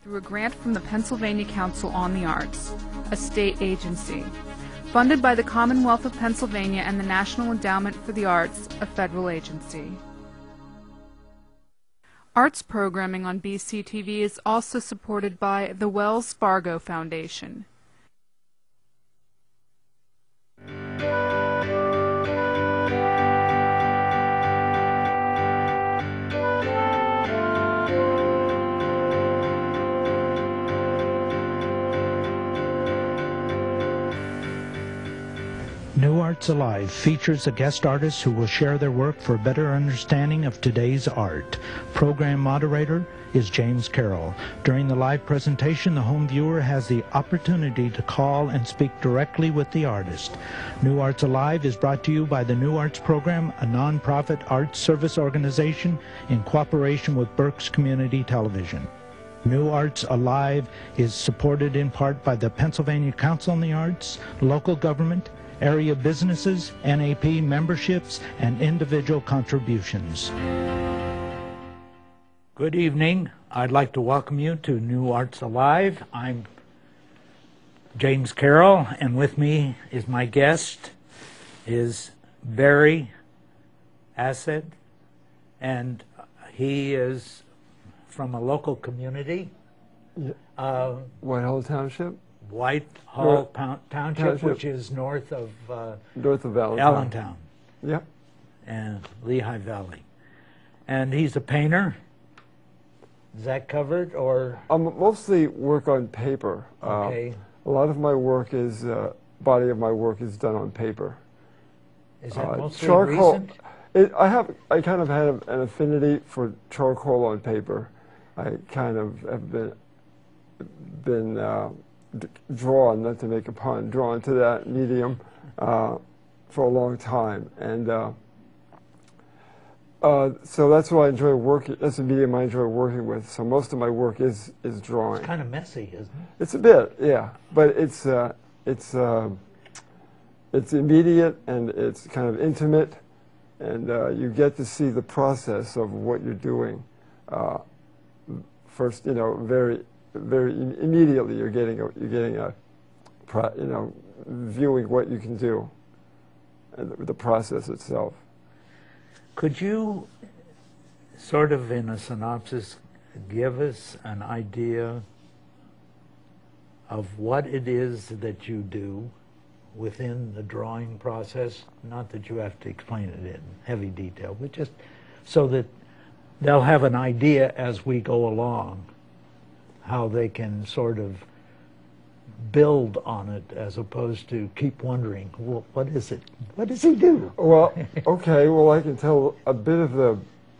through a grant from the Pennsylvania Council on the Arts, a state agency, funded by the Commonwealth of Pennsylvania and the National Endowment for the Arts, a federal agency. Arts programming on BCTV is also supported by the Wells Fargo Foundation. New Arts Alive features a guest artist who will share their work for a better understanding of today's art. Program moderator is James Carroll. During the live presentation, the home viewer has the opportunity to call and speak directly with the artist. New Arts Alive is brought to you by the New Arts Program, a nonprofit arts service organization in cooperation with Berks Community Television. New Arts Alive is supported in part by the Pennsylvania Council on the Arts, local government, area businesses, NAP memberships, and individual contributions. Good evening. I'd like to welcome you to New Arts Alive. I'm James Carroll, and with me is my guest, is Barry Assad, and he is from a local community. Whitehall Township. Whitehall Township, which is north of Allentown. Yep. And Lehigh Valley. And he's a painter. Is that covered, or? Mostly work on paper. Okay. A lot of my work is, body of my work is done on paper. Is that mostly charcoal, recent? I kind of had an affinity for charcoal on paper. I kind of have been drawn, not to make a pun, drawn to that medium for a long time, and so that's what I enjoy working. That's the medium I enjoy working with. So most of my work is drawing. It's kind of messy, isn't it? It's a bit, yeah, but it's immediate and it's kind of intimate, and you get to see the process of what you're doing. First, very immediately you're getting a viewing what you can do and the process itself. Could you sort of in a synopsis give us an idea of what it is that you do within the drawing process? Not that you have to explain it in heavy detail, but just so that they'll have an idea as we go along how they can sort of build on it, as opposed to keep wondering, well, what is it? What does he do? Well, okay, well, I can tell a bit of the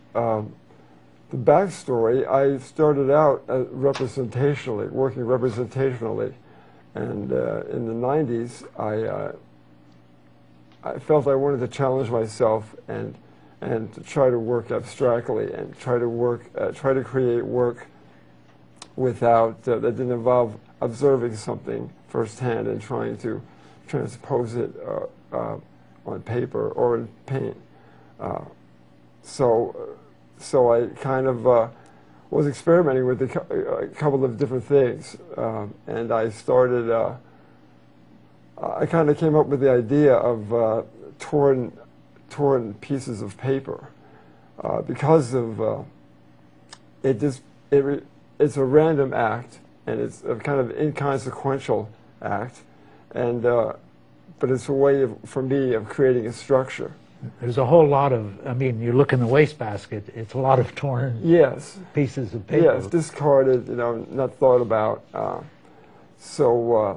backstory. I started out working representationally, and in the 90s, I felt I wanted to challenge myself and to try to work abstractly and try to create work without that didn't involve observing something firsthand and trying to transpose it on paper or in paint. So I kind of was experimenting with a couple of different things, and I started. I kind of came up with the idea of torn pieces of paper because of it's a random act, and it's a kind of inconsequential act, and but it's a way for me of creating a structure. There's a whole lot of, I mean, you look in the wastebasket, it's a lot of torn pieces of paper. Yes, discarded, not thought about. So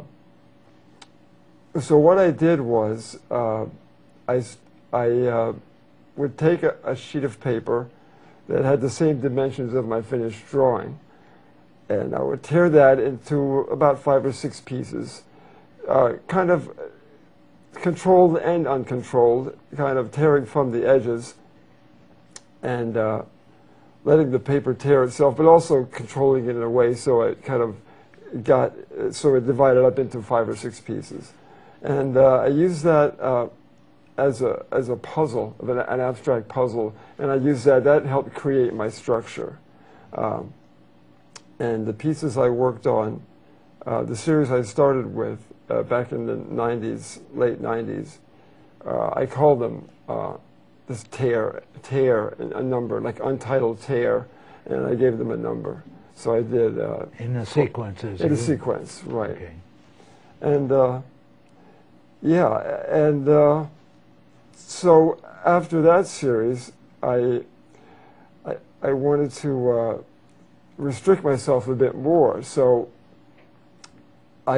what I did was I would take a sheet of paper that had the same dimensions of my finished drawing, and I would tear that into about 5 or 6 pieces, kind of controlled and uncontrolled, kind of tearing from the edges and letting the paper tear itself, but also controlling it in a way so it kind of it divided up into 5 or 6 pieces. And I used that as a puzzle, an abstract puzzle, and I used that helped create my structure. And the pieces I worked on, the series I started with back in the 90s, late 90s, I called them this tear, a number, like untitled tear, and I gave them a number. So I did... in the sequences. In the sequence, right. Okay. And, yeah, and so after that series, I wanted to restrict myself a bit more. So I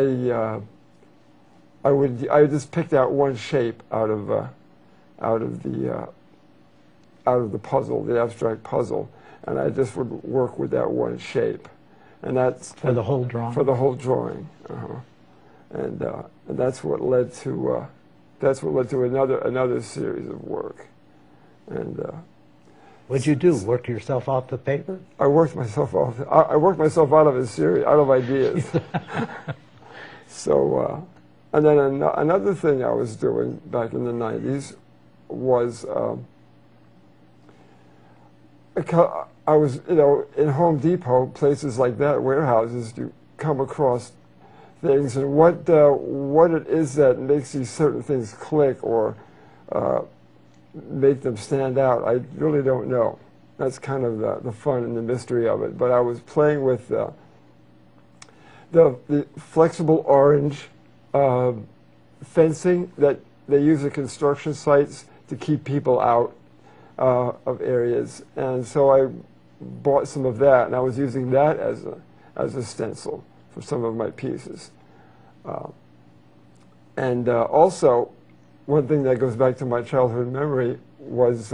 just picked out one shape out of the puzzle, the abstract puzzle, and I just would work with that one shape, and that's for the whole drawing. For the whole drawing, and that's what led to another series of work, and. What'd you do? Work yourself off the paper? I worked myself off. I worked myself out of a series, out of ideas. So, and then another thing I was doing back in the 90s was I was, in Home Depot, places like that, warehouses, you come across things, and what it is that makes these certain things click or make them stand out, I really don't know. That's kind of the fun and the mystery of it. But I was playing with the flexible orange fencing that they use at construction sites to keep people out of areas, and so I bought some of that, and I was using that as a stencil for some of my pieces. And also, one thing that goes back to my childhood memory was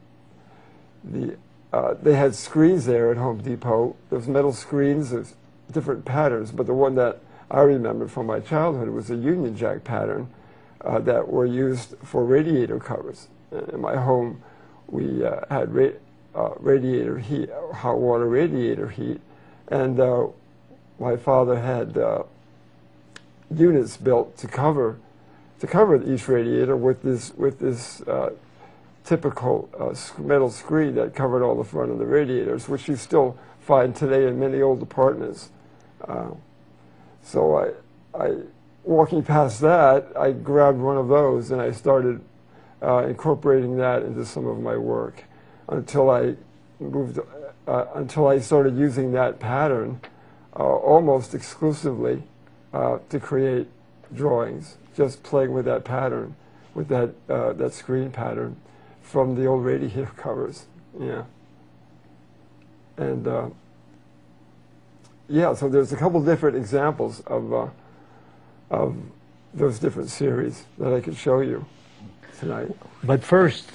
they had screens there at Home Depot. Those metal screens, there's different patterns, but the one that I remembered from my childhood was a Union Jack pattern that were used for radiator covers. In my home, we had radiator heat, hot water radiator heat, and my father had units built to cover each radiator with this typical metal screen that covered all the front of the radiators, which you still find today in many old apartments. So I walking past that, I grabbed one of those and I started incorporating that into some of my work until I started using that pattern almost exclusively to create drawings, just playing with that pattern, with that screen pattern from the old radiator covers. Yeah. And yeah, so there's a couple different examples of those different series that I could show you tonight. But first,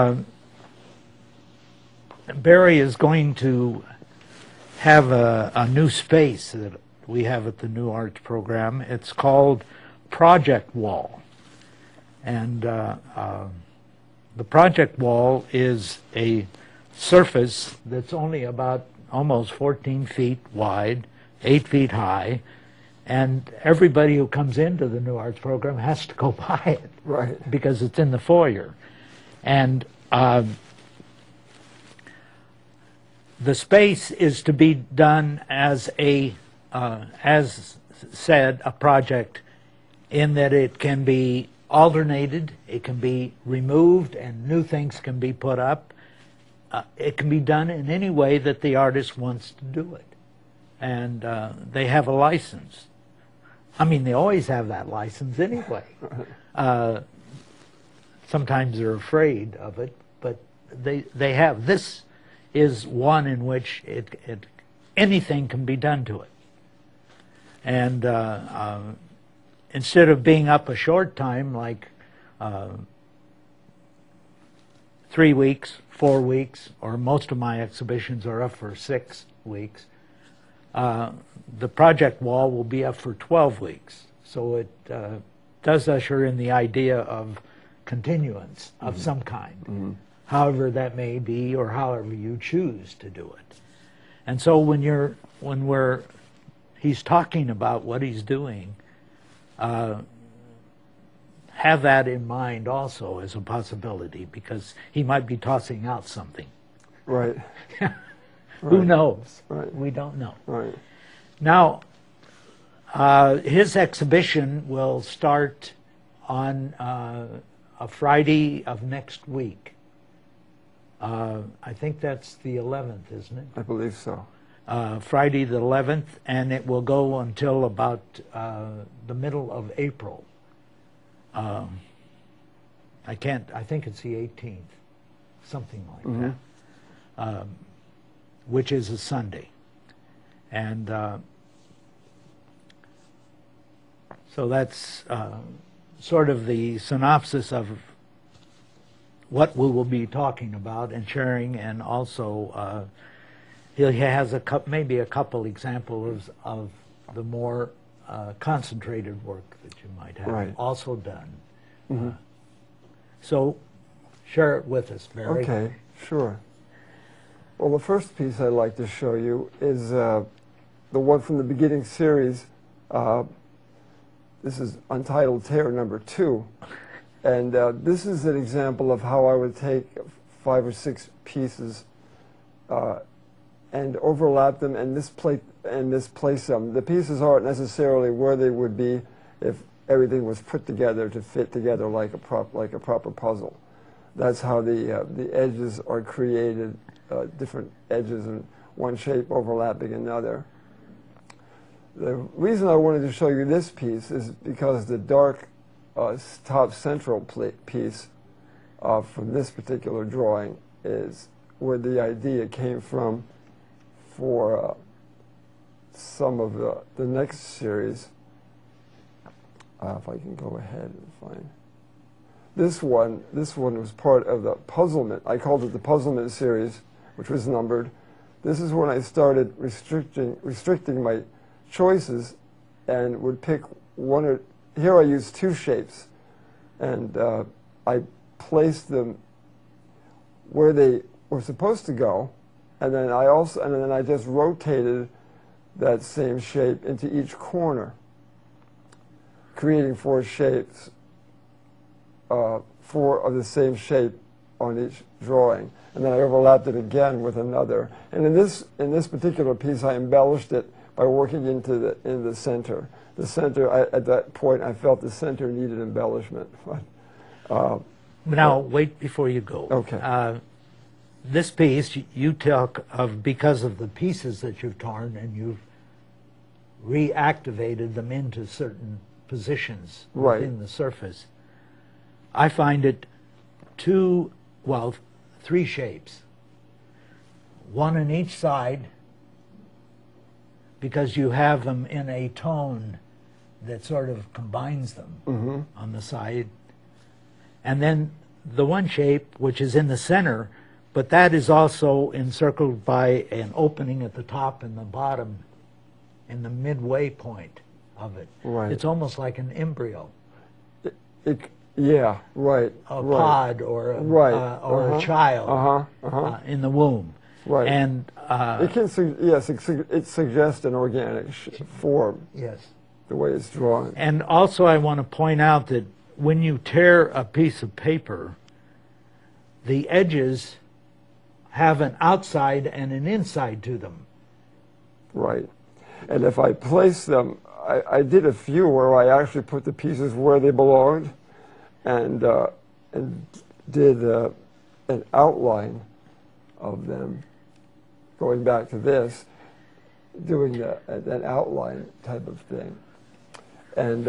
Barry is going to have a new space that we have at the New Arts program. It's called Project Wall. And the Project Wall is a surface that's only about almost 14 feet wide, 8 feet high, and everybody who comes into the New Arts program has to go by it, right? Because it's in the foyer. And the space is to be done as as said, a project in that it can be alternated, it can be removed, and new things can be put up. It can be done in any way that the artist wants to do it. And they have a license. I mean, they always have that license anyway. Sometimes they're afraid of it, but they have. This is one in which anything can be done to it. And instead of being up a short time, like 3 weeks, 4 weeks, or most of my exhibitions are up for 6 weeks, the project wall will be up for 12 weeks. So it does usher in the idea of continuance of some kind, however that may be, or however you choose to do it. And so when he's talking about what he's doing, have that in mind also as a possibility, because he might be tossing out something. Right. Who knows? Right. We don't know. Right. Now, his exhibition will start on a Friday of next week. I think that's the 11th, isn't it? I believe so. Friday the 11th, and it will go until about the middle of April. I think it's the 18th, something like that, which is a Sunday. And so that's sort of the synopsis of what we will be talking about and sharing, and also he has maybe a couple examples of the more concentrated work that you might have also done. So share it with us, Barry. Okay, sure. Well, the first piece I'd like to show you is the one from the beginning series. This is Untitled Tear number 2. And this is an example of how I would take 5 or 6 pieces and overlap them and misplace them. The pieces aren't necessarily where they would be if everything was put together to fit together like a proper puzzle. That's how the edges are created, different edges in one shape overlapping another. The reason I wanted to show you this piece is because the dark top central piece from this particular drawing is where the idea came from for some of the next series. If I can go ahead and find this one was part of the puzzlement. I called it the puzzlement series, which was numbered. This is when I started restricting my choices and would pick one or here I used 2 shapes, and I placed them where they were supposed to go, and then I just rotated that same shape into each corner, creating 4 shapes, 4 of the same shape on each drawing, and then I overlapped it again with another. And in this particular piece, I embellished it by working in the center. The center, at that point, I felt the center needed embellishment. Now, wait before you go. Okay. This piece you talk of because of the pieces that you've torn, and you've reactivated them into certain positions within the surface. I find it 3 shapes, 1 on each side, because you have them in a tone that sort of combines them on the side. And then the one shape, which is in the center, but that is also encircled by an opening at the top and the bottom in the midway point of it. Right. It's almost like an embryo. Yeah, right. A pod or a child in the womb. Right. And it can it suggests an organic form. Yes. The way it's drawn. And also I want to point out that when you tear a piece of paper, the edges have an outside and an inside to them. Right. And if I place them, I did a few where I actually put the pieces where they belonged, and did an outline of them, going back to this, doing an outline type of thing. And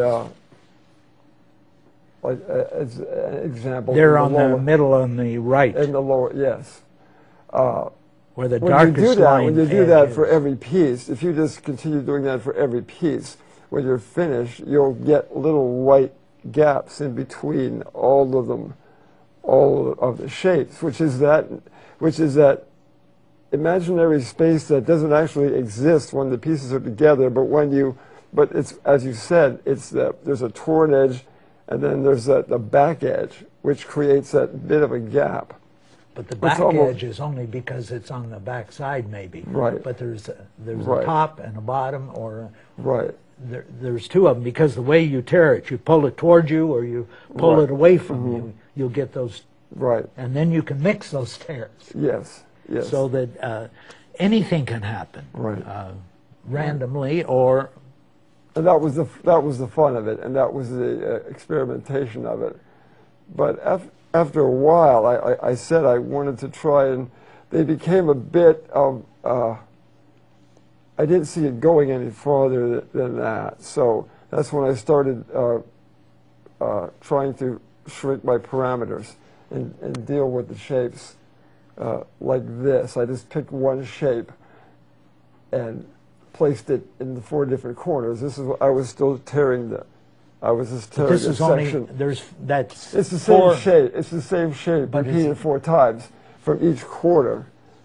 as an example, they're on the middle on the right. In the lower, yes. Where the darkest line when you do that for every piece, if you just continue doing that for every piece, when you're finished, you'll get little white gaps in between all of them, all of the shapes, which is that imaginary space that doesn't actually exist when the pieces are together, but it's, as you said, there's a torn edge, and then there's the back edge, which creates that bit of a gap. But the back edge is only because it's on the back side, maybe. Right. But there's a top and a bottom, or right. There's 2 of them, because the way you tear it, you pull it towards you or you pull it away from you, you'll get those. Right. And then you can mix those tears. Yes. Yes. So that anything can happen. Right. Randomly or... And that was the fun of it, and that was the experimentation of it. But after a while, I said I wanted to try, and they became a bit of, I didn't see it going any farther than that. So that's when I started trying to shrink my parameters and deal with the shapes like this. I just picked one shape and placed it in the 4 different corners. This is what I was still tearing I was just tearing this a is section. only, that's It's the same shape. It's the same shape, but repeated 4 times from each corner,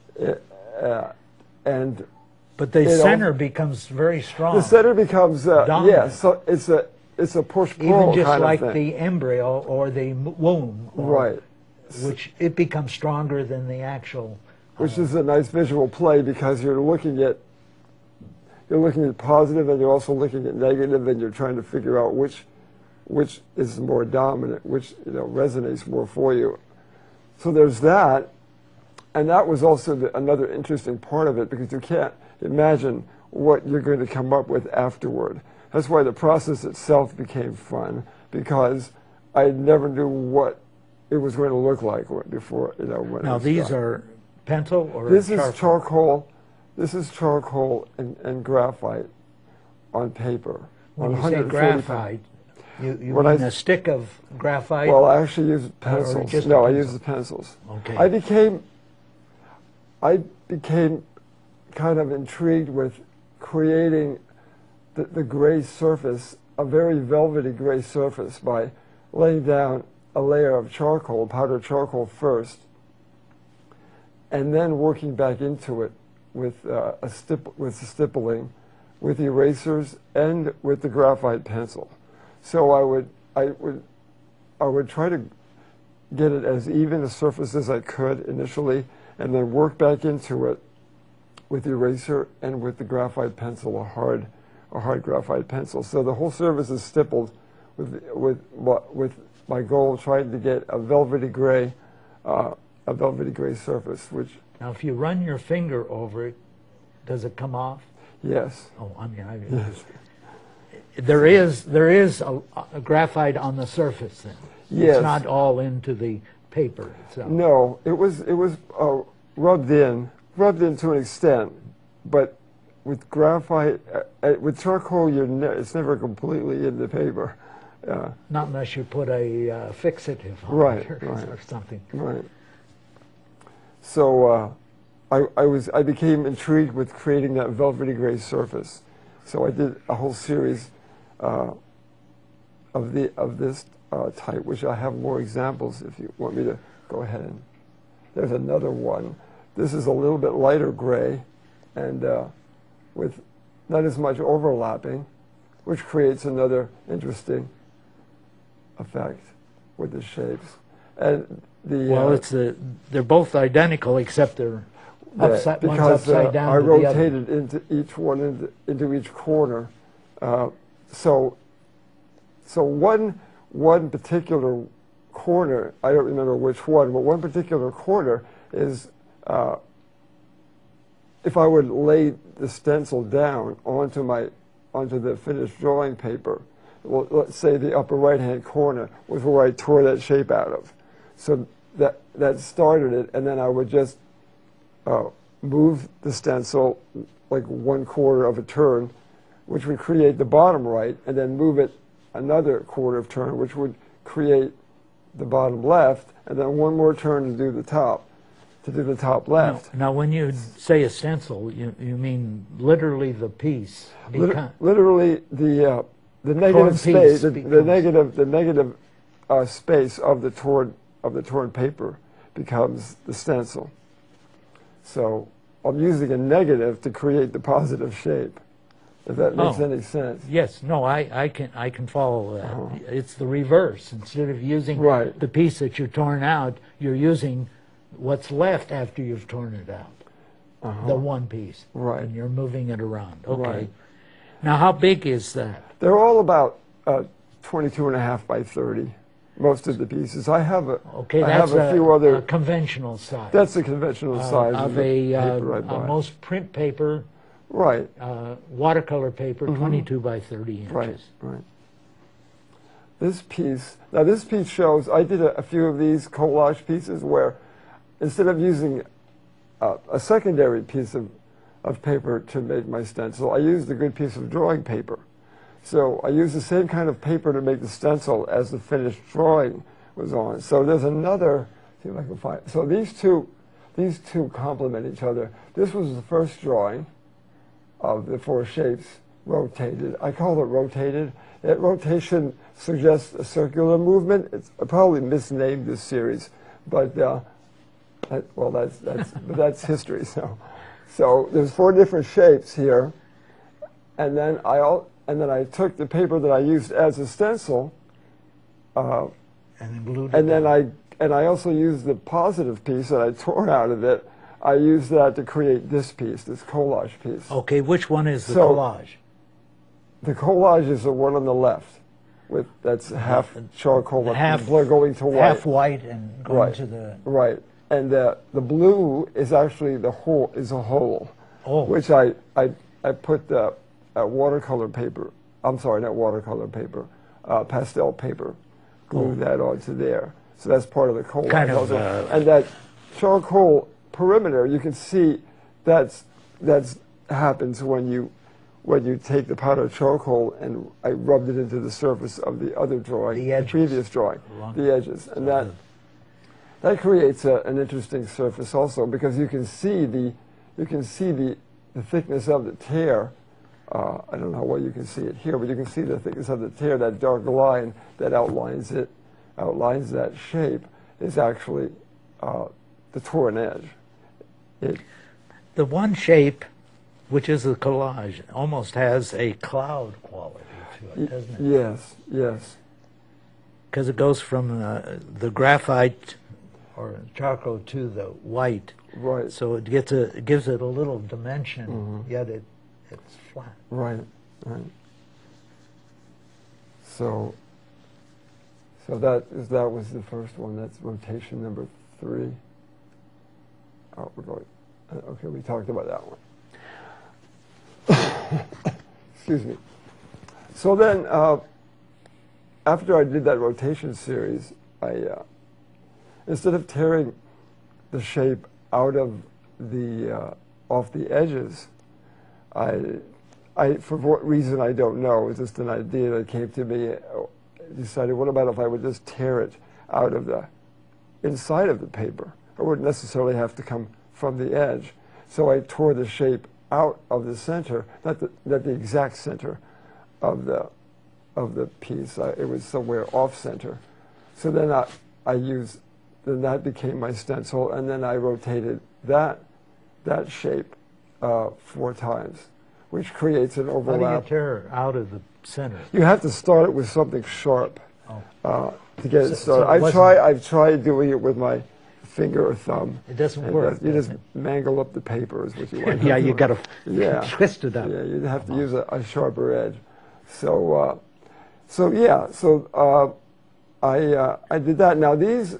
and but the center becomes very strong. the center becomes dominant. so it's a push-pull even just kind like of thing. the embryo or the womb, Right. which it becomes stronger than the actual. Which is a nice visual play because you're looking at positive and you're also looking at negative, and you're trying to figure out which is more dominant, which resonates more for you. So there's that, and that was also another interesting part of it, because you can't imagine what you're going to come up with afterward. That's why the process itself became fun, because I never knew what it was going to look like before. When Now these are pencil or this charcoal? is charcoal. This is charcoal and graphite on paper. When on you say 140 graphite, you mean a stick of graphite? Well, I actually used pencils. just No, a I pencil? used the pencils. Okay. I became kind of intrigued with creating the gray surface, a very velvety gray surface, by laying down a layer of charcoal, powdered charcoal first, and then working back into it with the stippling, with erasers, and with the graphite pencil. So I would try to get it as even a surface as I could initially, and then work back into it with the eraser and with the graphite pencil, a hard graphite pencil. So the whole surface is stippled with my goal, trying to get a velvety gray surface, which. Now, if you run your finger over it, does it come off? Yes. Oh, I mean, Yes. there is a graphite on the surface then. Yes. It's not all into the paper itself. No, it was rubbed in to an extent, but with graphite, with charcoal, it's never completely in the paper. Not unless you put a fixative on Right, it or something. Right. So I became intrigued with creating that velvety gray surface. So I did a whole series of this type, which I have more examples if you want me to go ahead. And there's another one. This is a little bit lighter gray, and with not as much overlapping, which creates another interesting effect with the shapes. And well, they're both identical, except they're one's upside down. I to rotated into each one into each corner. So one particular corner, I don't remember which one, but one particular corner is if I would lay the stencil down onto the finished drawing paper. Well, let's say the upper right-hand corner was where I tore that shape out of. So that started it, and then I would just move the stencil like 1/4 of a turn, which would create the bottom right, and then move it another 1/4 of a turn, which would create the bottom left, and then one more turn to do the top left. Now, when you say a stencil, you mean literally the piece. Literally the negative space, the negative space of the torn paper becomes the stencil. So I'm using a negative to create the positive shape, if that makes any sense. Yes, no, I can follow that. It's the reverse. Instead of using the piece that you're torn out, you're using what's left after you've torn it out, the one piece. Right. And you're moving it around. Okay. Right. Now, how big is that? They're all about 22.5 by 30. most of the pieces. I have a Okay, I that's have a few other. a conventional size. That's a conventional size of the a paper I buy. most print paper, Right, watercolor paper, 22 by 30 inches. right, right. This piece shows. I did a few of these collage pieces where, instead of using a secondary piece of paper to make my stencil, I used a good piece of drawing paper. So I used the same kind of paper to make the stencil as the finished drawing was on. So there's another, see if I can find, so these two complement each other. This was the first drawing of the four shapes rotated. I call it rotated. That rotation suggests a circular movement. It's I probably misnamed this series, but well, that's history. So there's four different shapes here, and then I took the paper that I used as a stencil, And then glued it and then down. I also used the positive piece that I tore out of it. I used that to create this piece, this collage piece. Okay, which one is the So- collage? The collage is the one on the left, that's half charcoal and blur going to white. Half white and going Right. to the... Right, and the blue is actually a hole, Oh. which I put the watercolor paper. I'm sorry, not watercolor paper, pastel paper. Glue that onto there. So that's part of the collage. Kind of, also. And that charcoal perimeter, you can see that's happens when you take the powdered charcoal and I rubbed it into the surface of the other drawing, The edges. previous drawing, the edges, and that creates an interesting surface also because you can see the thickness of the tear. I don't know how well you can see it here, but you can see the thickness of the tear. That dark line that outlines that shape is actually the torn edge. The one shape, which is the collage, almost has a cloud quality to it, doesn't it? Yes, yes. Because it goes from the graphite or charcoal to the white. Right. So it gives it a little dimension, yet it's flat. Right, right. So that was the first one. That's rotation number 3. Oh, we're going. Okay, we talked about that one. Excuse me. So then, after I did that rotation series, instead of tearing the shape out of off the edges, for what reason I don't know, it's just an idea that came to me. I decided, what about if I would just tear it out of the inside of the paper? I wouldn't necessarily have to come from the edge. So I tore the shape out of the center, not the exact center of the piece. It was somewhere off center. So then then that became my stencil, and then I rotated that shape 4 times, which creates an How overlap. do you tear out of the center? You have to start it with something sharp to get it started. So I've tried doing it with my finger or thumb. It doesn't and work. You does just it? mangle up the paper is what you want. Yeah, you got to Yeah. twist it up. Yeah, you'd have to use a sharper edge. So I did that. Now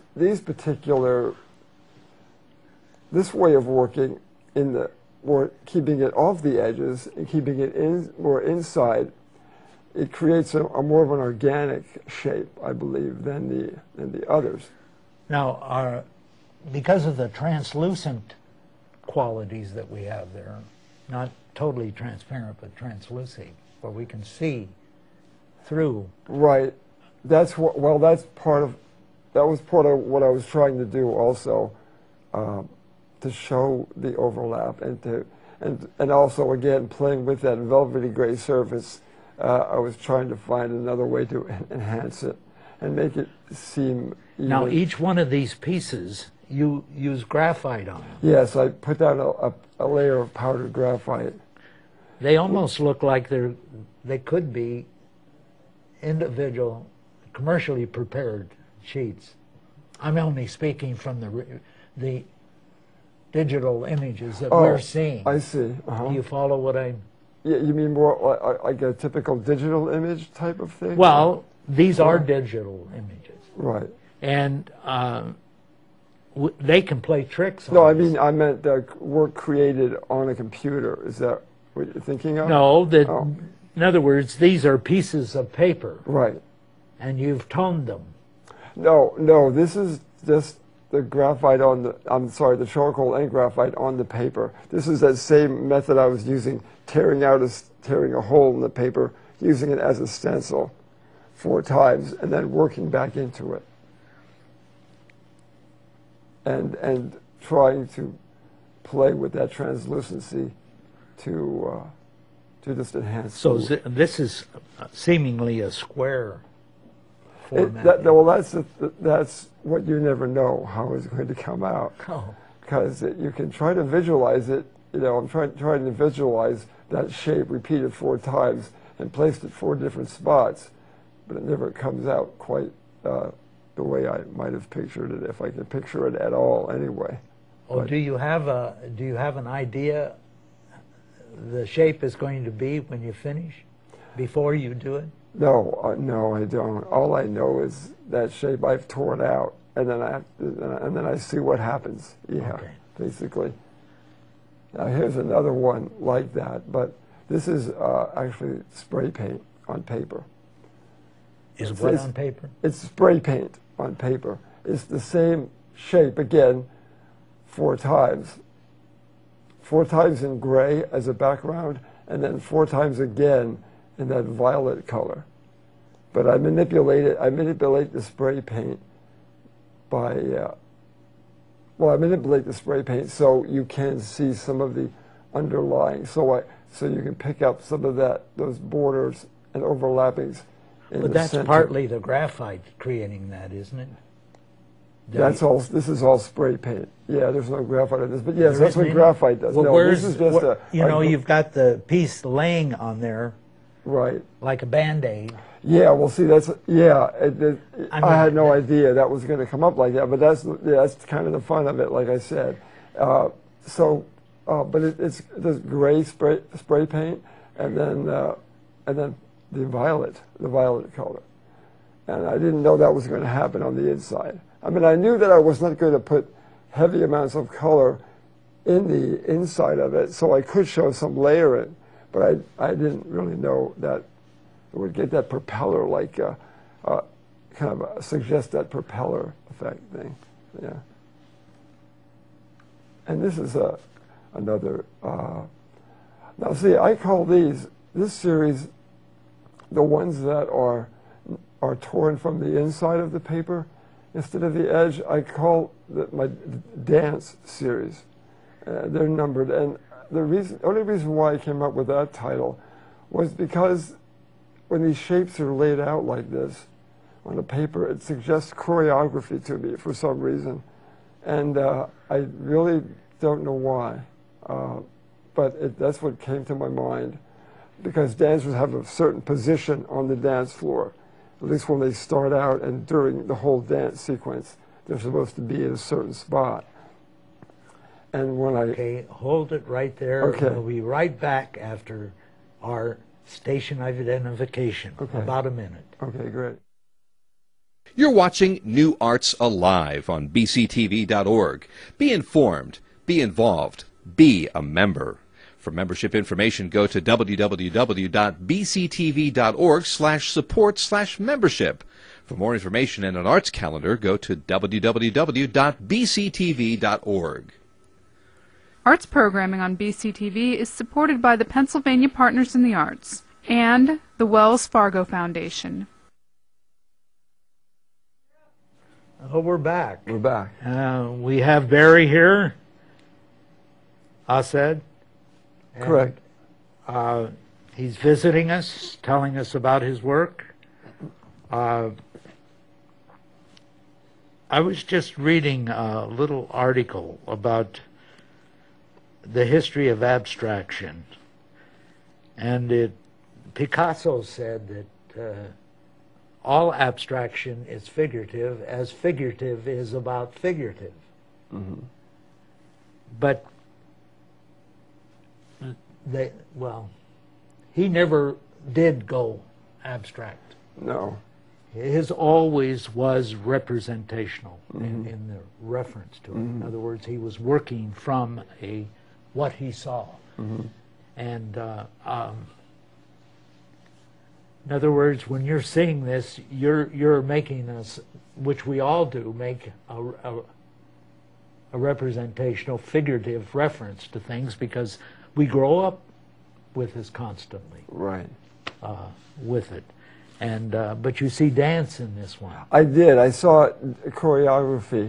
this way of working keeping it off the edges and keeping it more inside, it creates a more of an organic shape, I believe, than the others. Now, because of the translucent qualities that we have there, not totally transparent, but translucent, where we can see through. Right. That was part of what I was trying to do also, to show the overlap and also again playing with that velvety gray surface. I was trying to find another way to enhance it and make it seem even. Now, each one of these pieces, you use graphite on them. Yes, I put down a layer of powdered graphite. They almost look like they could be individual, commercially prepared sheets. I'm only speaking from the digital images that we're seeing. I see. Do you follow what I'm... Yeah, you mean more like a typical digital image type of thing? Well, these are digital images. Right. And they can play tricks on No, I us. mean, I meant the work created on a computer. Is that what you're thinking of? No, Oh. in other words, these are pieces of paper, Right. and you've toned them. No, this is just the graphite on the, I'm sorry, the charcoal and graphite on the paper. This is that same method I was using, tearing a hole in the paper, using it as a stencil 4 times, and then working back into it. And trying to play with that translucency to just enhance. So this is seemingly a square format. That's what you never know how it's going to come out. Oh. Because you can try to visualize it. You know, I'm trying to visualize that shape repeated 4 times and placed at 4 different spots, but it never comes out quite the way I might have pictured it, if I can picture it at all anyway. Oh, But do you have an idea the shape is going to be when you finish, before you do it? no, I don't. All I know is that shape I've torn out, and then I see what happens. Yeah, Okay. basically. Now here's another one like that, but this is actually spray paint on paper. Is what on paper? It's spray paint on paper. It's the same shape again 4 times. 4 times in gray as a background, and then 4 times again in that violet color. But I manipulate the spray paint by, I manipulate the spray paint so you can see some of the underlying, so you can pick up some of those borders and overlappings in But the that's center. partly the graphite creating that, isn't it? That's all. This is all spray paint. Yeah, there's no graphite in this, but yes, There that's what isn't any? graphite does. Well, No, this is just you've got the piece laying on there right. like a Band-Aid. Yeah, well, see, I had no that- idea that was going to come up like that, but that's kind of the fun of it, like I said. But it's this gray spray paint, and then the violet color, and I didn't know that was going to happen on the inside. I mean, I knew that I was not going to put heavy amounts of color in the inside of it, so I could show some layering, but I didn't really know that it would get that propeller, like kind of suggest that propeller effect thing. Yeah. And this is another. Now, see, I call this series, the ones that are torn from the inside of the paper instead of the edge. I call my dance series. They're numbered, and the only reason why I came up with that title was because when these shapes are laid out like this on a paper, it suggests choreography to me for some reason, and I really don't know why, but that's what came to my mind, because dancers have a certain position on the dance floor, at least when they start out, and during the whole dance sequence, they're supposed to be in a certain spot. And when Okay, hold it right there. Okay. We'll be right back after our station identification. Okay. About a minute. Okay, great. You're watching New Arts Alive on bctv.org. Be informed, be involved, be a member. For membership information, go to www.bctv.org/support/membership. For more information and an arts calendar, go to www.bctv.org. Arts programming on BCTV is supported by the Pennsylvania Partners in the Arts and the Wells Fargo Foundation. Oh, we're back. We're back. We have Barry here, Ased. Correct. He's visiting us, telling us about his work. I was just reading a little article about the history of abstraction, and Picasso said that all abstraction is figurative, as figurative is about figurative. Mm-hmm. But he never did go abstract. No. His always was representational in the reference to it. In other words, he was working from what he saw. And in other words, when you're seeing this, you're making us, which we all do, make a representational, figurative reference to things because we grow up with this constantly. Right. With it. And but you see dance in this one. I did. I saw choreography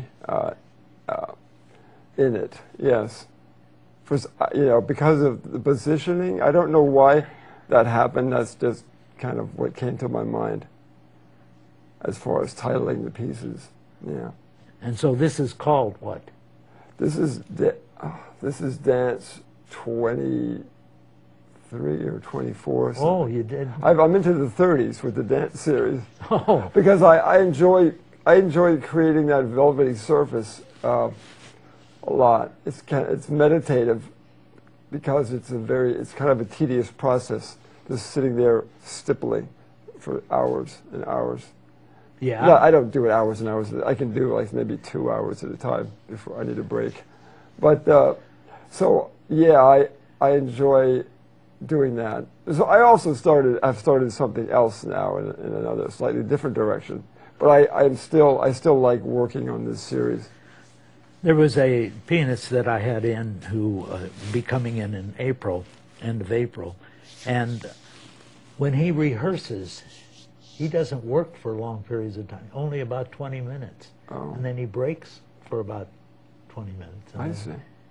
in it. Yes. Because of the positioning. I don't know why that happened. That's just kind of what came to my mind as far as titling the pieces. Yeah. And so this is called what? This is dance 23 or 24. Oh, you did. I'm into the 30s with the dance series. Oh. Because I enjoy creating that velvety surface a lot. It's meditative because it's kind of a tedious process, just sitting there stippling for hours and hours. Yeah. No, I don't do it hours and hours. I can do like maybe 2 hours at a time before I need a break. But so yeah, I enjoy doing that. So I've started something else now in another slightly different direction. But I still like working on this series. There was a pianist that I had in who will be coming in April, end of April, and when he rehearses, he doesn't work for long periods of time, only about 20 minutes. Oh. And then he breaks for about 20 minutes. I see.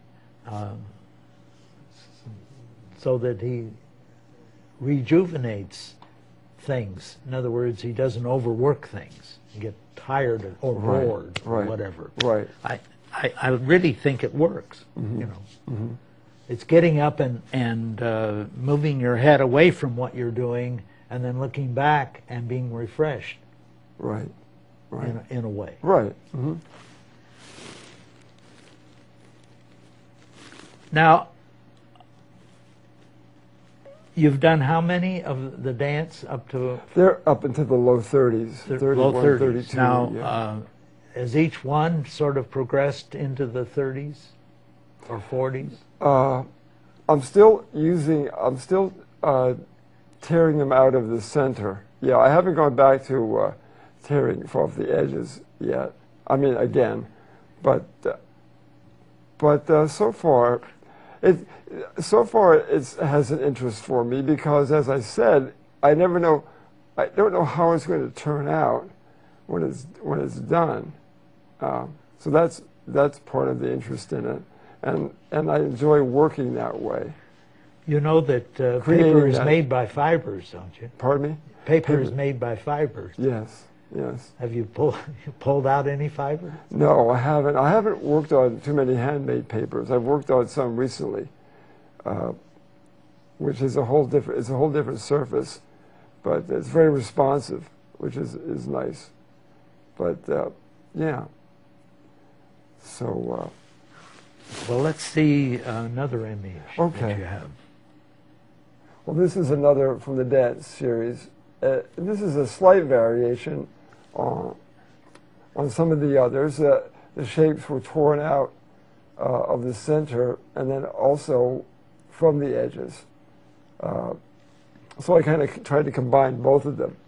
So that he rejuvenates things. In other words, he doesn't overwork things. You get tired or bored or whatever. Right. I really think it works. You know, it's getting up and moving your head away from what you're doing, and then looking back and being refreshed. Right. Right. In a way. Right. Now, you've done how many of the dance up to? They're up into the low 30s. 31, low 30s. 32. Now, yeah. has each one sort of progressed into the 30s or 40s? I'm still tearing them out of the center. Yeah, I haven't gone back to tearing off the edges yet. I mean, again, but so far, it has an interest for me because, as I said, I don't know how it's going to turn out when it's done. So that's part of the interest in it, and I enjoy working that way. You know that paper is made by fibers, don't you? Pardon me? Paper is made by fibers. Yes, yes. Have you pulled out any fibers? No, I haven't. I haven't worked on too many handmade papers. I've worked on some recently, which is a whole different surface, but it's very responsive, which is nice. But yeah. So. Well, let's see another image that you have. Well, this is another from the dance series. This is a slight variation on some of the others. The shapes were torn out of the center and then also from the edges. So I kind of tried to combine both of them.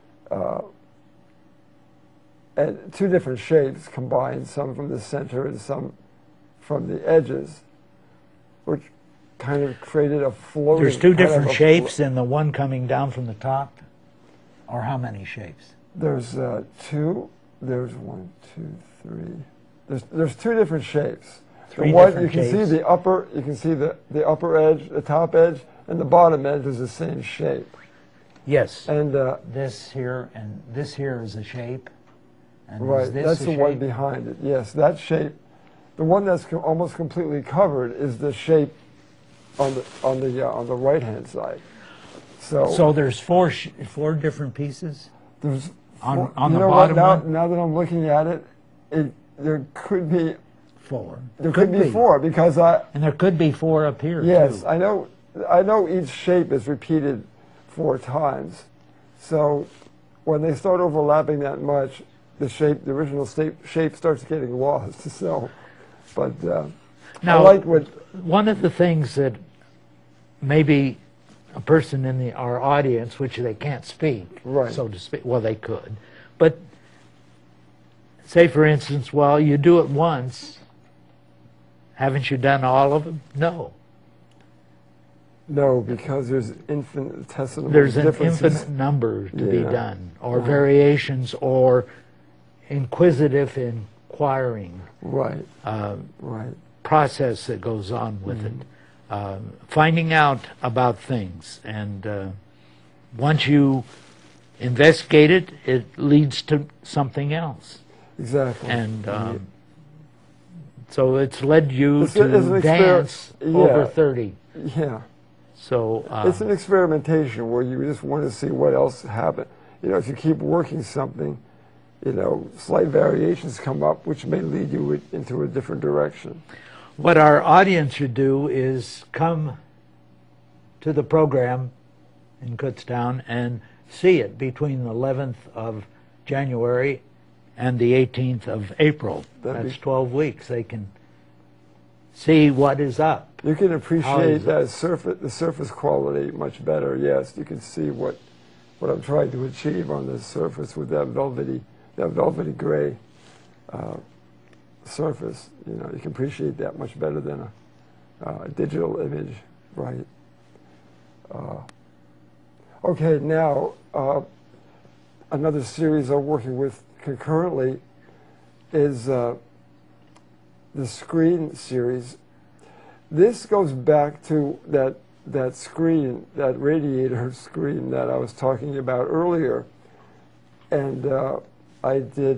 And two different shapes combined, some from the center and some from the edges, which kind of created a floating... There's two different shapes in the one coming down from the top? Or how many shapes? There's two. There's 1, 2, 3. There's two different shapes. Three the one different you can shapes. see the upper. You can see the upper edge, the top edge, and the bottom edge is the same shape. Yes. And this here and this here is a shape. And right, is this that's a the shape? one behind it. Yes, that shape. The one that's almost completely covered is the shape on the right hand side. So there's four different pieces. There's on you the know bottom what, one. now that I'm looking at it, there could be Four. There could be four because and there could be four up here. Yes, too. I know each shape is repeated 4 times. So when they start overlapping that much, the original shape starts getting lost. So, but now, I like what one of the things that maybe a person in our audience, which they can't speak, Right. so to speak, well, they could, but say, for instance, well, you do it once, haven't you done all of them? No. No, because there's infinitesimal There's an differences. infinite number to be Yeah. done, or variations, or inquisitive inquiring Right. Right. process that goes on with it. Finding out about things, and once you investigate it, it leads to something else. Exactly. And so it's led you It's an to dance over yeah. 30. Yeah. So It's an experimentation where you just want to see what else happens. You know, if you keep working something, you know, slight variations come up, which may lead you into a different direction. what our audience should do is come to the program in Kutztown and see it between the 11th of January and the 18th of April. That's 12 weeks. They can see what is up. You can appreciate How the surface quality much better. Yes, you can see what I'm trying to achieve on this surface with that velvety gray surface. You know, you can appreciate that much better than a digital image, right? Okay, now another series I'm working with concurrently is the screen series. This goes back to that screen, that radiator screen that I was talking about earlier, and I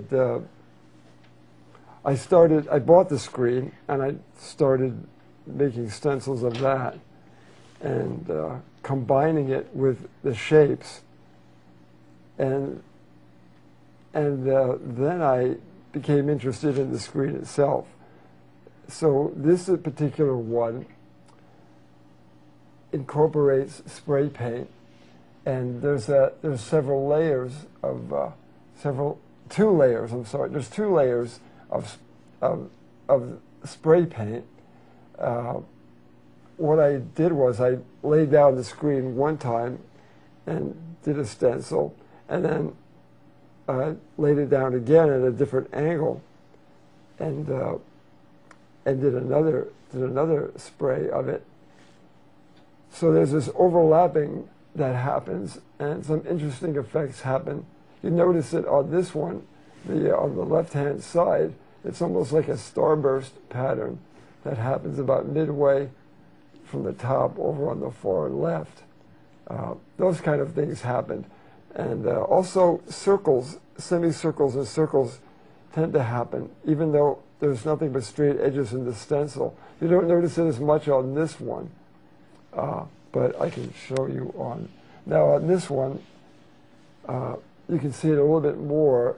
bought the screen and I started making stencils of that and combining it with the shapes, and then I became interested in the screen itself. So this particular one incorporates spray paint, and there's several layers of two layers. I'm sorry. There's 2 layers of spray paint. What I did was I laid down the screen one time and did a stencil, and then laid it down again at a different angle, and did another spray of it. So there's this overlapping that happens, and some interesting effects happen. You notice it on this one, on the left-hand side, it's almost like a starburst pattern that happens about midway from the top over on the far left. Those kind of things happened. And also circles, semicircles and circles tend to happen, even though there's nothing but straight edges in the stencil. You don't notice it as much on this one, but I can show you on. Now on this one, you can see it a little bit more.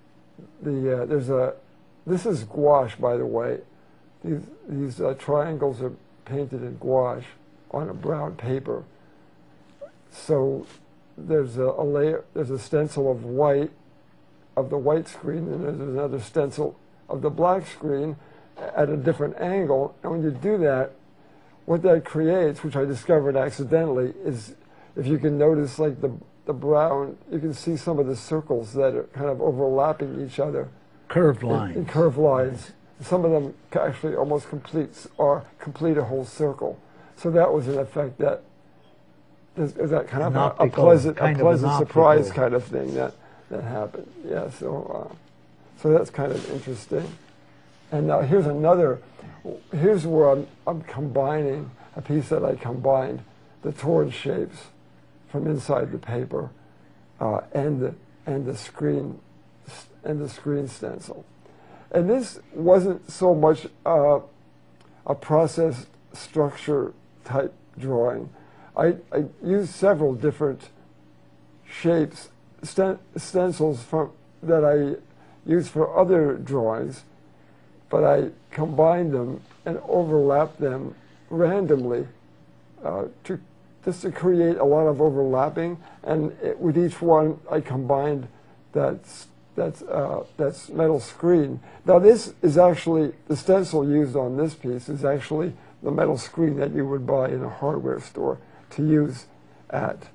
This is gouache, by the way. These triangles are painted in gouache on a brown paper. So there's a layer, there's a stencil of white, of the white screen, and there's another stencil of the black screen at a different angle. And when you do that, what that creates, which I discovered accidentally, is if you can notice like the brown, you can see some of the circles that are kind of overlapping each other. Curved lines. In curved lines. Some of them actually almost complete a whole circle. So that was an effect that is that kind of a pleasant surprise kind of thing that happened. Yeah, so that's kind of interesting. And now here's where I'm combining a piece that I combined the torn shapes from inside the paper and the screen stencil. And this wasn't so much a process structure type drawing. I used several different shapes, stencils that I used for other drawings, but I combined them and overlapped them randomly to just to create a lot of overlapping, and with each one I combined that's metal screen. Now this is actually, the stencil used on this piece is actually the metal screen that you would buy in a hardware store to use at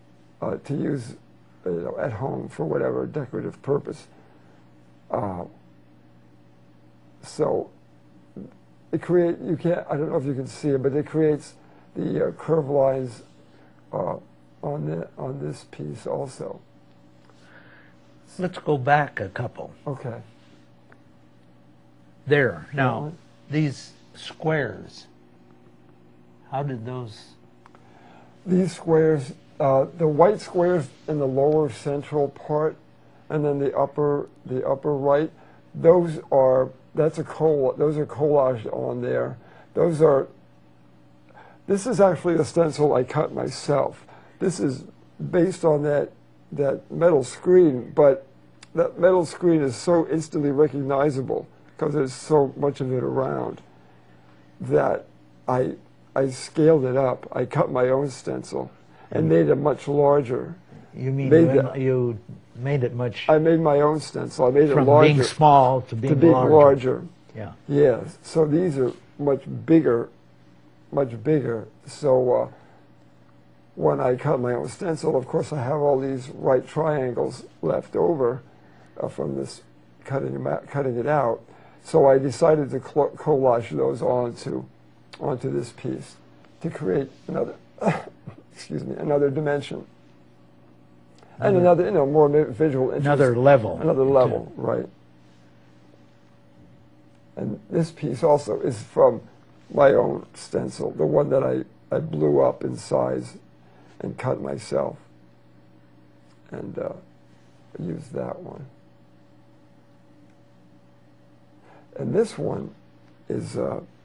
at home for whatever decorative purpose. So it create, you can't, I don't know if you can see it, but it creates the curved lines on this piece also. Let's go back a couple. Okay. There. Now, these squares, how did those... These squares, the white squares in the lower central part, and then the upper right, those are collaged on there. This is actually a stencil I cut myself. This is based on that metal screen, but that metal screen is so instantly recognizable because there's so much of it around that I scaled it up. I cut my own stencil and made it much larger. You mean you made it much... I made my own stencil. I made it larger. From being small to being larger. Yeah. Yeah. So these are much bigger. So when I cut my own stencil, of course, I have all these right triangles left over from this cutting it out. So I decided to collage those onto this piece to create another, excuse me, another dimension. And another, more visual interest. Another level. Another level, right. And this piece also is from my own stencil, the one that I blew up in size and cut myself. And I used that one. And this one is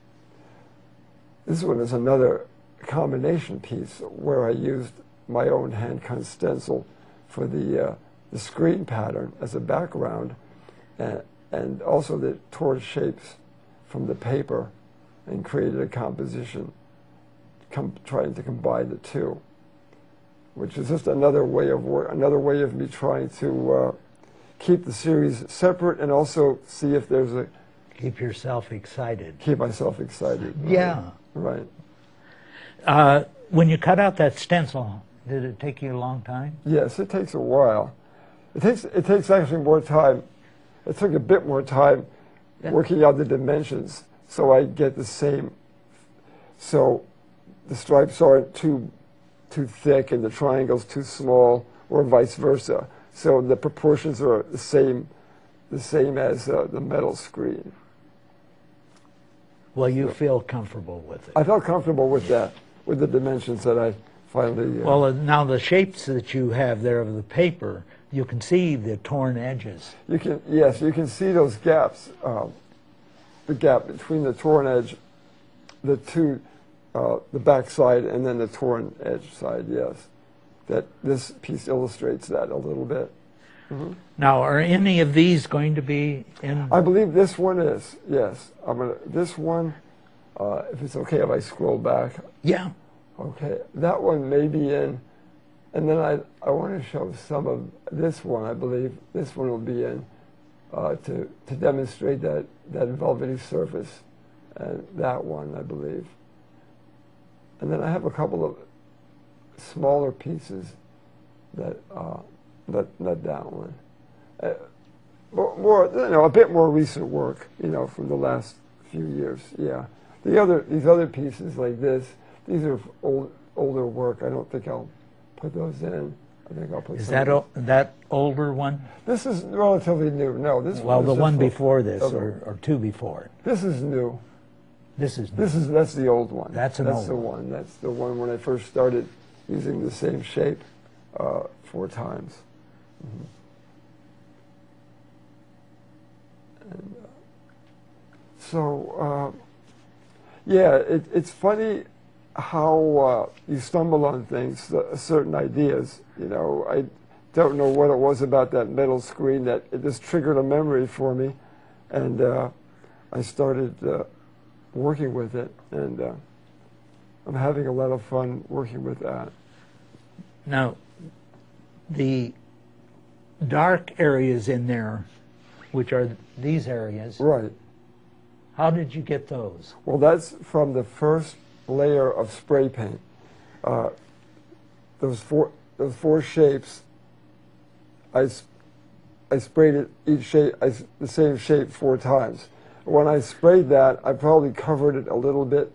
another combination piece where I used my own hand-cut stencil for the screen pattern as a background, and also the torn shapes from the paper, and created a composition trying to combine the two, which is just another way of me trying to keep the series separate and also see if there's a... Keep yourself excited. Keep myself excited. Right? Yeah. Right. When you cut out that stencil, did it take you a long time? Yes, it takes a while. It takes actually more time. It took a bit more time working out the dimensions so I get the same. So the stripes aren't too thick and the triangles too small, or vice versa. So the proportions are the same as the metal screen. Well, you feel comfortable with it. I felt comfortable with that, with the dimensions that I finally... Well, now the shapes that you have there of the paper, you can see the torn edges. Yes, you can see those gaps, the gap between the torn edge, the back side, and then the torn edge side, yes. That this piece illustrates that a little bit. Mm-hmm. Now, are any of these going to be in? I believe this one is, yes. This one, if it's okay if I scroll back. Yeah. Okay, that one may be in, and then I want to show some of this one. I believe this one will be in to demonstrate that velvety surface, and that one, I believe. And then I have a couple of smaller pieces that one. More, a bit more recent work, from the last few years. Yeah, these other pieces like this, these are older work. I don't think I'll put those in. I think I'll put. Is that older one? This is relatively new. No, this. Well, the one before this, or two before it. This is new. This is new. That's the old one. That's the one. That's the one when I first started using the same shape 4 times. Mm-hmm. And, so, yeah, it's funny how you stumble on things, certain ideas. I don't know what it was about that metal screen that it just triggered a memory for me, and I started working with it, and I'm having a lot of fun working with that. Now, the dark areas in there, which are these areas, Right. how did you get those? Well, that's from the first layer of spray paint. Those four shapes, I sprayed it each shape, the same shape 4 times. When I sprayed that, I probably covered it a little bit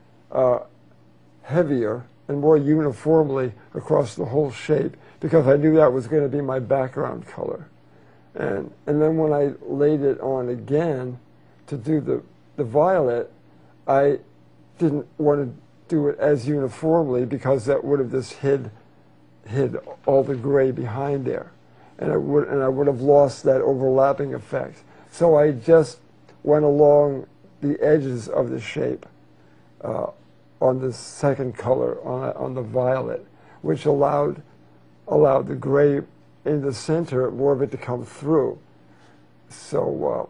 heavier and more uniformly across the whole shape because I knew that was going to be my background color. And then when I laid it on again to do the violet, I didn't want to do it as uniformly because that would have just hid all the gray behind there. And I would have lost that overlapping effect. So I just went along the edges of the shape on the second color, on the violet, which allowed the gray in the center, more of it to come through. So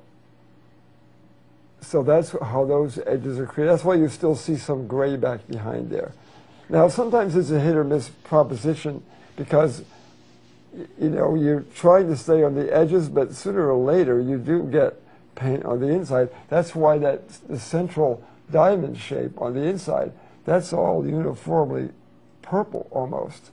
so that's how those edges are created. That's why you still see some gray back behind there. Now, sometimes it's a hit or miss proposition because you know, you're trying to stay on the edges, but sooner or later you do get paint on the inside. That's why the central diamond shape on the inside, that's all uniformly purple almost.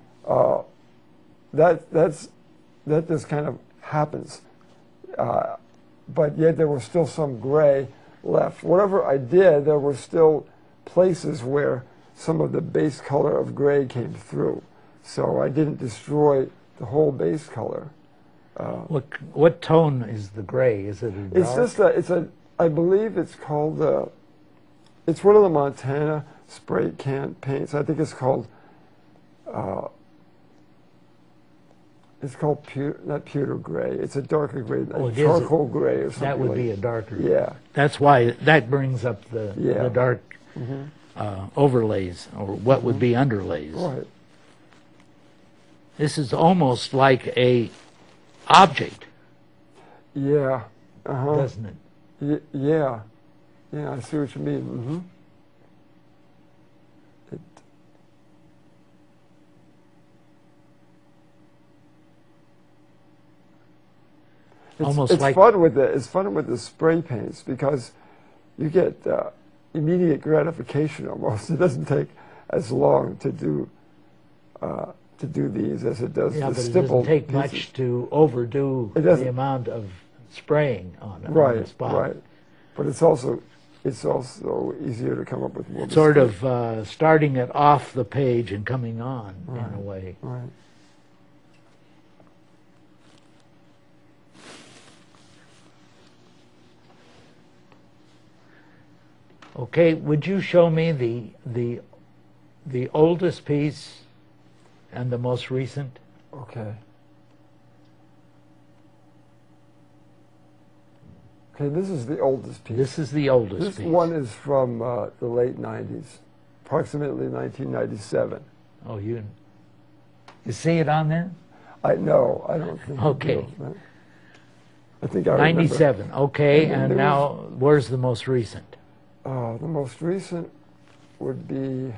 That just kind of happens. But yet there was still some gray left. Whatever I did, there were still places where some of the base color of gray came through. So I didn't destroy the whole base color. What tone is the gray? Is it a dark? It's I believe it's called, it's one of the Montana spray can paints. I think it's called not pewter gray. It's a darker gray, charcoal gray or something. That would like be a darker. Yeah. That's why that brings up the dark overlays, or what would be underlays. Right. This is almost like a object, Yeah. doesn't it? Yeah. Yeah, I see what you mean. Almost It's like fun with it. It's fun with the spray paints because you get immediate gratification almost. It doesn't take as long to do these as it does yeah, the but it stippled doesn't take pieces. much to overdo the amount of spraying on the spot. Right. But it's also easier to come up with more. Sort of starting it off the page and coming on in a way. Right. Okay, would you show me the oldest piece and the most recent? Okay. Okay, this is the oldest piece. This is the oldest This piece. one is from the late 90s, approximately 1997. Oh, you see it on there? I know. I don't think. Okay. You do. I think I remember. 97. Okay, And then and there now where's the most recent? The most recent would be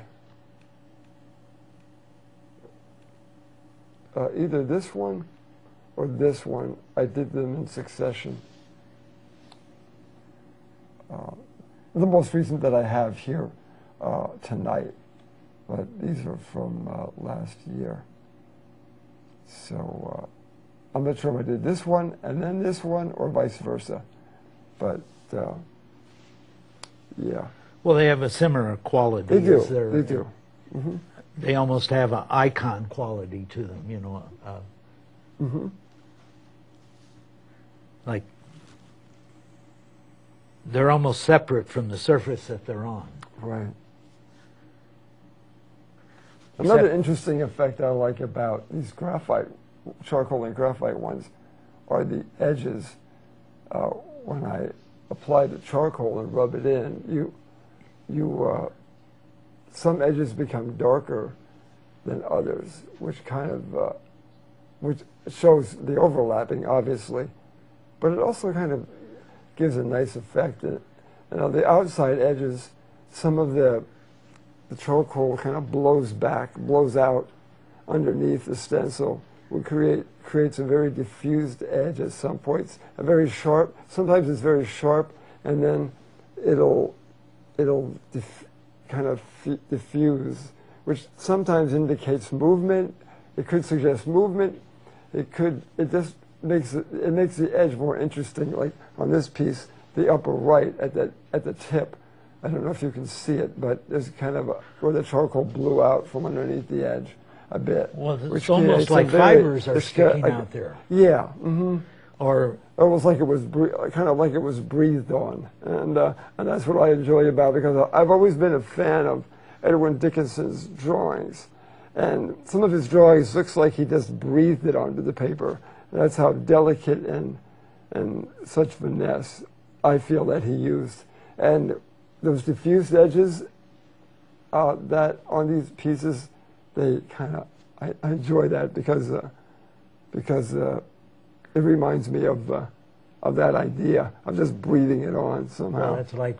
either this one or this one. I did them in succession. The most recent that I have here tonight, but these are from last year. So I'm not sure if I did this one and then this one or vice versa, but yeah. Well, they have a similar quality. They do. They do. Mm-hmm. They almost have an icon quality to them, you know. Like they're almost separate from the surface that they're on. Right. Another interesting effect I like about these graphite, charcoal and graphite ones, are the edges. When I apply the charcoal and rub it in, some edges become darker than others, which kind of which shows the overlapping, obviously, but it also kind of gives a nice effect. And on the outside edges, some of the the charcoal kind of blows out underneath the stencil, creates a very diffused edge at some points, a very sharp. Sometimes it's very sharp, and then it'll kind of diffuse, which sometimes indicates movement. It could suggest movement. It just makes the edge more interesting. Like on this piece, the upper right at the tip. I don't know if you can see it, but there's kind of where the charcoal blew out from underneath the edge a bit. Well, it's almost like fibers are sticking out there. Yeah. Mm-hmm. Or almost like it was kind of like it was breathed on, and that's what I enjoy about it, because I've always been a fan of Edwin Dickinson's drawings, and some of his drawings looks like he just breathed it onto the paper. That's how delicate and such finesse I feel that he used, and those diffused edges that on these pieces, they kind of I enjoy that because it reminds me of that idea of just breathing it on somehow. Well, it's like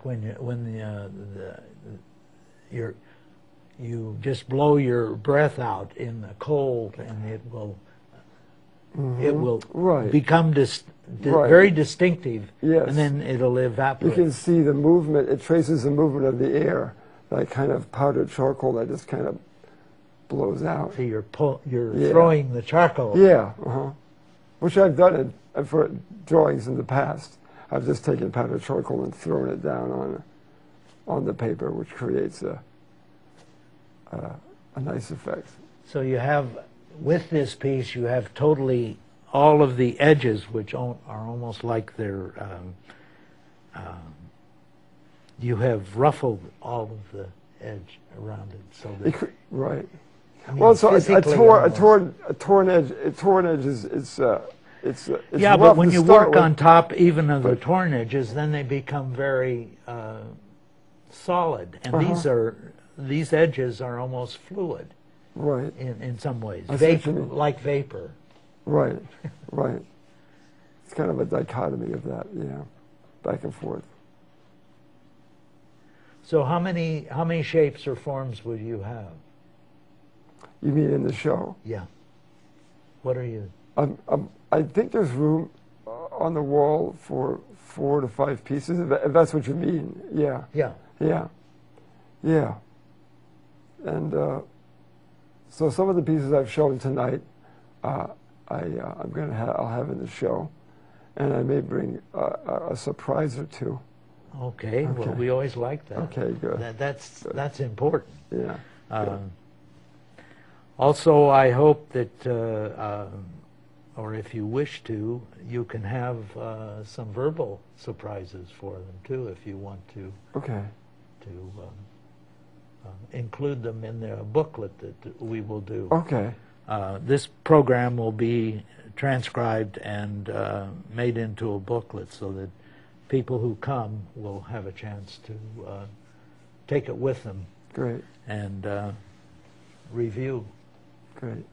you just blow your breath out in the cold, and it will right. become right. very distinctive. Yes. And then it'll evaporate. You can see the movement. It traces the movement of the air, that kind of powdered charcoal that just kind of blows out. So you're throwing the charcoal. Yeah. Which I've done for drawings in the past. I've just taken powdered charcoal and thrown it down on the paper, which creates a nice effect. So you have, with this piece, you have totally all of the edges, which are almost like they're, you have ruffled all of the edge around it, so that right. I mean, well, so a torn edge is it's yeah, rough but when you work with, on top even of the torn edges, then they become very solid, and these edges are almost fluid, right? In some ways, like vapor. Right, right. It's kind of a dichotomy of that, yeah, back and forth. So how many shapes or forms would you have? You mean in the show? Yeah. What are you? I think there's room on the wall for 4 to 5 pieces, if that's what you mean. Yeah. Yeah. Yeah. Yeah. And so some of the pieces I've shown tonight, I'll have in the show, and I may bring a surprise or two. Okay. Well, we always like that. Okay, good. That's important. Yeah. Also, I hope that, or if you wish to, you can have some verbal surprises for them too, if you want to. Okay. To include them in the booklet that we will do. Okay. This program will be transcribed and made into a booklet so that people who come will have a chance to take it with them. Great. And review. Great.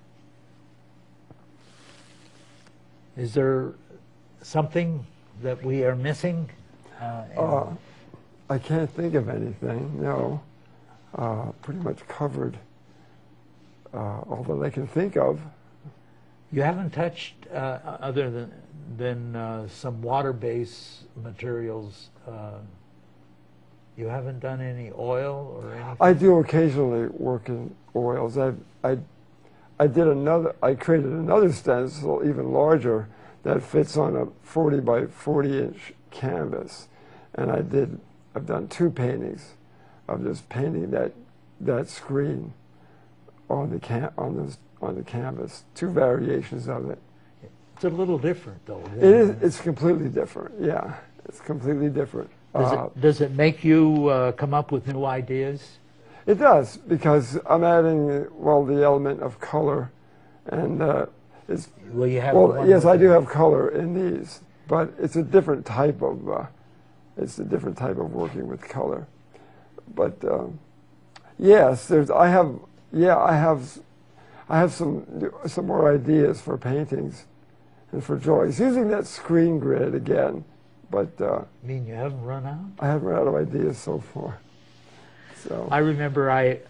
Is there something that we are missing? I can't think of anything, no. Pretty much covered all that I can think of. You haven't touched, other than some water-based materials, you haven't done any oil or anything? I do occasionally work in oils. I created another stencil, even larger, that fits on a 40 by 40 inch canvas, and I've done 2 paintings of just painting that screen on the canvas. 2 variations of it. It's a little different, though. It is. It's completely different. Yeah, it's completely different. Does it make you come up with new ideas? It does, because I'm adding the element of color, and it's. Well, you have. Well, yes, I do have color in these, but it's a different type of. Working with color, but yes, I have some more ideas for paintings and for drawings using that screen grid again, but. You mean you haven't run out? I haven't run out of ideas so far. So I remember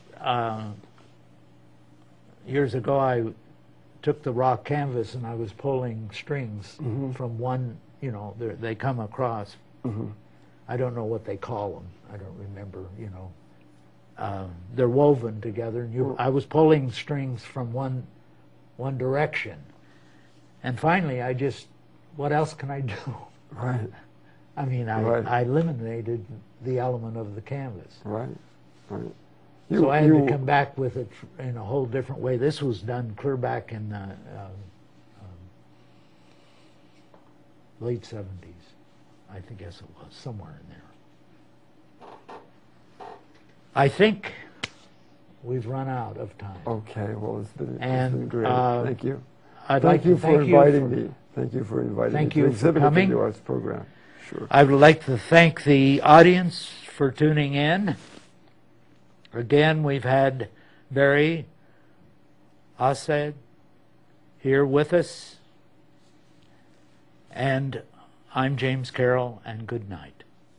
years ago I took the rock canvas and I was pulling strings from one, you know, they come across. I don't know what they call them. I don't remember, you know. They're woven together, and I was pulling strings from one direction. And finally, what else can I do? right, I mean, I eliminated the element of the canvas. right. So I had to come back with it in a whole different way. This was done clear back in the late 70s. I guess it was, somewhere in there. I think we've run out of time. Okay, well, it's been great. Thank you. Thank you for inviting me. Thank you for inviting me to exhibit at the New Arts program. Sure. I would like to thank the audience for tuning in. Again, we've had Barry Assad here with us. And I'm James Carroll, and good night.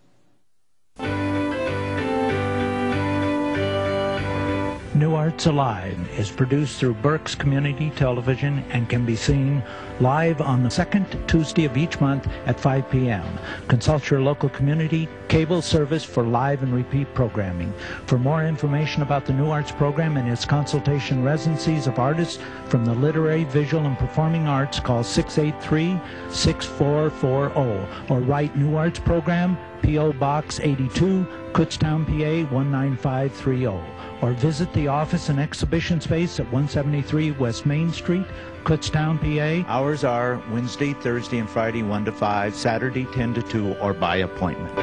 New Arts Alive is produced through Berks Community Television and can be seen live on the second Tuesday of each month at 5 p.m. Consult your local community cable service for live and repeat programming. For more information about the New Arts program and its consultation residencies of artists from the literary, visual, and performing arts, call 683-6440 or write New Arts Program, P.O. Box 82, Kutztown, PA 19530. Or visit the office and exhibition space at 173 West Main Street, Kutztown, PA. Hours are Wednesday, Thursday, and Friday 1 to 5, Saturday 10 to 2, or by appointment.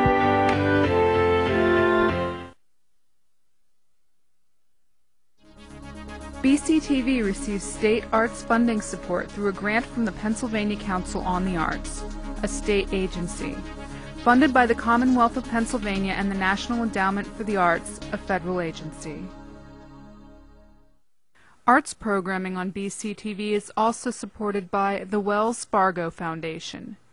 BCTV receives state arts funding support through a grant from the Pennsylvania Council on the Arts, a state agency. Funded by the Commonwealth of Pennsylvania and the National Endowment for the Arts, a federal agency. Arts programming on BCTV is also supported by the Wells Fargo Foundation.